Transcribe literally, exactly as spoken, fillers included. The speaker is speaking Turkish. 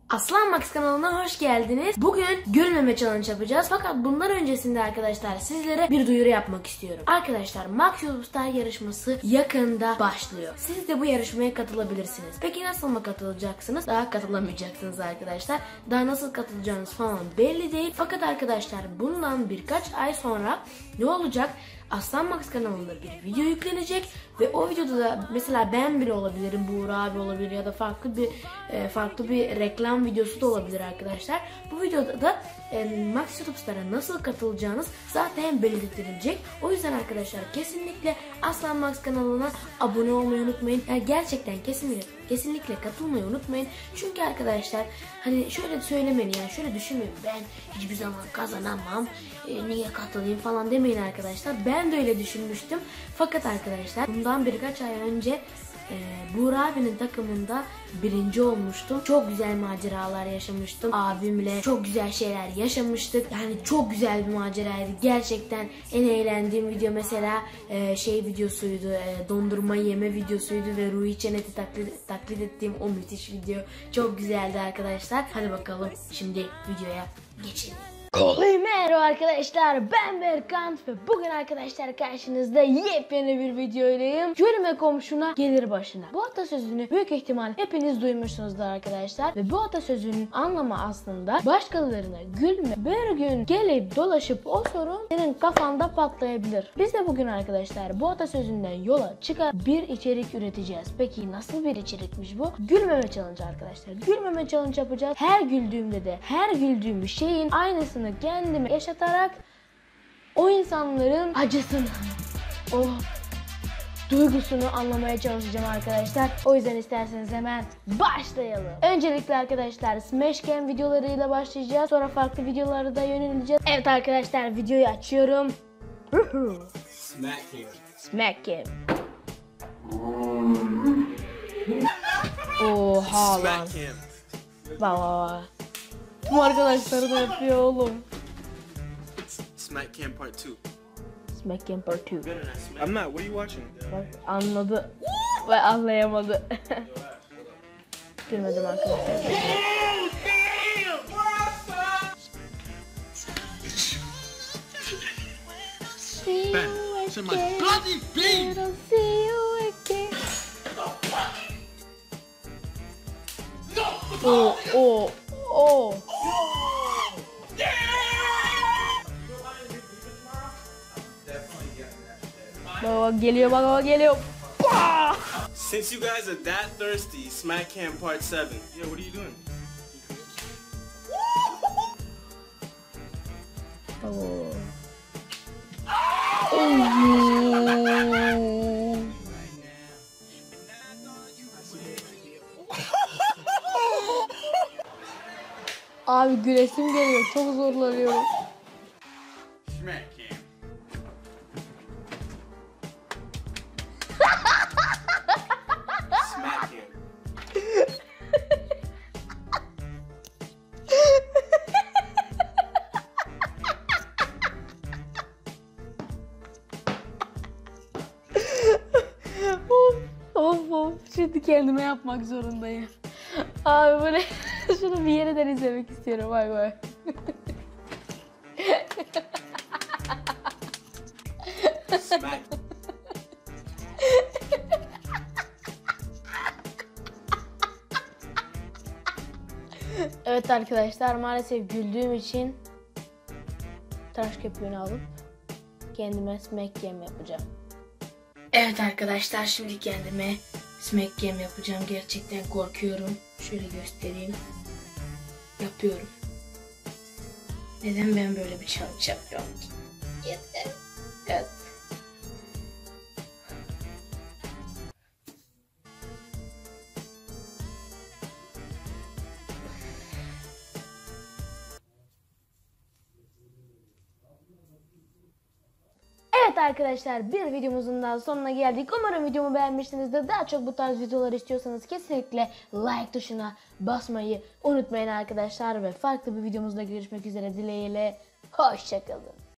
Aslan Max kanalına hoş geldiniz. Bugün gülmeme challenge yapacağız. Fakat bundan öncesinde arkadaşlar sizlere bir duyuru yapmak istiyorum. Arkadaşlar Max YouTube Star yarışması yakında başlıyor. Siz de bu yarışmaya katılabilirsiniz. Peki nasıl mı katılacaksınız? Daha katılamayacaksınız arkadaşlar. Daha nasıl katılacağınız falan belli değil. Fakat arkadaşlar bundan birkaç ay sonra ne olacak? Aslan Max kanalında bir video yüklenecek ve o videoda da mesela ben bile olabilirim, Buğra abi olabilir ya da farklı bir e, farklı bir reklam videosu da olabilir arkadaşlar. Bu videoda da e, Max YouTube Star'a nasıl katılacağınız zaten belirtilecek. O yüzden arkadaşlar kesinlikle Aslan Max kanalına abone olmayı unutmayın. Yani gerçekten kesinlikle kesinlikle katılmayı unutmayın. Çünkü arkadaşlar hani şöyle söylemeyin, yani şöyle düşünmeyin, ben hiçbir zaman kazanamam, e, niye katılayım falan demeyin arkadaşlar. Ben de öyle düşünmüştüm. Fakat arkadaşlar bundan birkaç ay önce e, Buğra abinin takımında birinci olmuştum. Çok güzel maceralar yaşamıştım. Abimle çok güzel şeyler yaşamıştık. Yani çok güzel bir maceraydı. Gerçekten en eğlendiğim video mesela e, şey videosuydu. E, dondurma yeme videosuydu ve Ruhi Çenet'i taklit, taklit ettiğim o müthiş video. Çok güzeldi arkadaşlar. Hadi bakalım şimdi videoya geçelim. Merhaba arkadaşlar, ben Berkant ve bugün arkadaşlar karşınızda yepyeni bir videoylayım. Gülme komşuna gelir başına. Bu atasözünü büyük ihtimal hepiniz duymuşsunuzdur arkadaşlar. Ve bu atasözünün anlamı aslında başkalarına gülme. Bir gün gelip dolaşıp o sorun senin kafanda patlayabilir. Biz de bugün arkadaşlar bu atasözünden yola çıkar bir içerik üreteceğiz. Peki nasıl bir içerikmiş bu? Gülmeme challenge arkadaşlar. Gülmeme challenge yapacağız. Her güldüğümde de her güldüğüm bir şeyin aynısını kendime yaşatarak o insanların acısını, o duygusunu anlamaya çalışacağım arkadaşlar. O yüzden isterseniz hemen başlayalım. Öncelikle arkadaşlar Smash Cam videolarıyla başlayacağız. Sonra farklı videolara da yöneleceğiz. Evet arkadaşlar, videoyu açıyorum. Smack Cam. Smack Cam. Oha lan. Smack Cam. Bak bak. Bu arkadaşları da yapıyor oğlum. Smack Cam Part two. Smack Cam Part two. I'm not. What are you watching? Bak anladı ve anlayamadı. Gülmedim arkadaşlar. Ben. To my bloody beat. Oh oh oh. Baba geliyor, baba geliyor. Since you guys are that thirsty, Smack Cam Part seven. Yeah, what are you doing? Oh. Abi gülesim geliyor, çok zorlanıyorum. Smack Cam. Smack Cam. Of of, şimdi kendime yapmak zorundayım. Abi böyle şunu bir yerden izlemek istiyorum, bay bay. Smack. Evet arkadaşlar, maalesef güldüğüm için tıraş köpüğünü alıp kendime smack game yapacağım. Evet arkadaşlar, şimdi kendime smack game yapacağım. Gerçekten korkuyorum. Şöyle göstereyim. Yapıyorum. Neden ben böyle bir challenge yapıyorum ki? Yeter. Evet. Evet arkadaşlar, bir videomuzun daha sonuna geldik. Umarım videomu beğenmişsinizdir. Daha çok bu tarz videolar istiyorsanız kesinlikle like tuşuna basmayı unutmayın arkadaşlar. Ve farklı bir videomuzda görüşmek üzere dileğiyle. Hoşçakalın.